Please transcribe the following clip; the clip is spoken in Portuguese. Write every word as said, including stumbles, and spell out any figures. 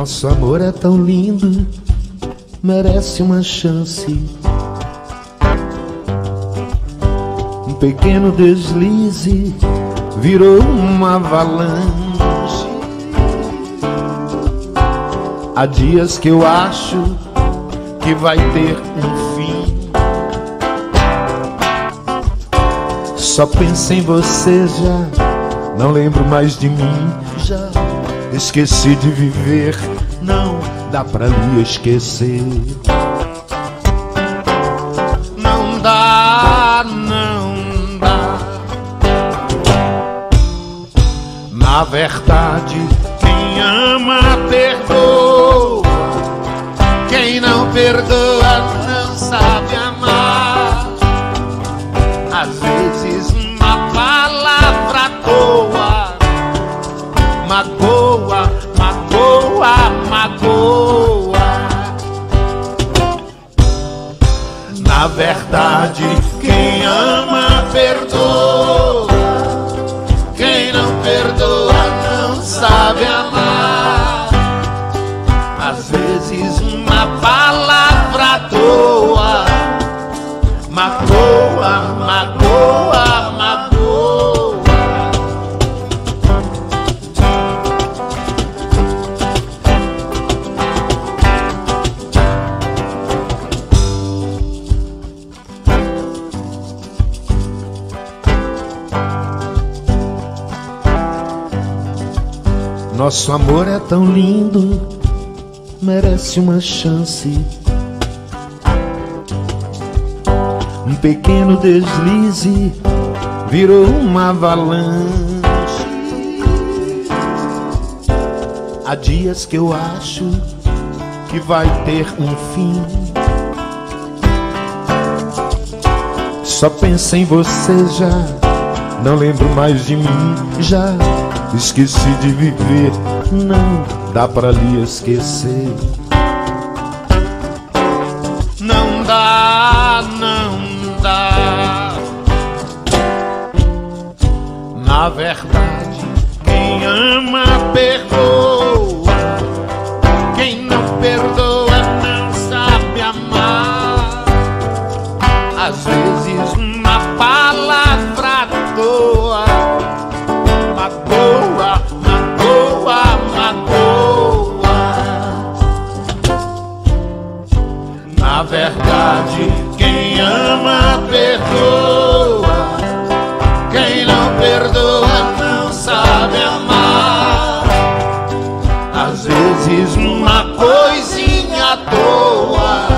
Nosso amor é tão lindo, merece uma chance. Um pequeno deslize virou uma avalanche. Há dias que eu acho que vai ter um fim. Só penso em você já, não lembro mais de mim. Já esqueci de viver, não dá pra lhe esquecer. Não dá, não dá. Na verdade, quem ama perdoa, quem não perdoa não sabe amar. Às vezes uma palavra à toa magoa, magoa, magoa. Na verdade, quem ama perdoa, quem não perdoa não sabe amar. Às vezes uma palavra à toa magoa, magoa, magoa. Nosso amor é tão lindo, merece uma chance. Um pequeno deslize virou uma avalanche. Há dias que eu acho que vai ter um fim. Só penso em você já, não lembro mais de mim. Já esqueci de viver, não dá pra lhe esquecer. Não dá, não dá. Na verdade, quem ama perdoa, quem não perdoa não sabe amar. Às vezes uma palavra à toa magoa, magoa, magoa. Na verdade, quem ama perdoa, quem não perdoa não sabe amar. Às vezes uma coisinha à toa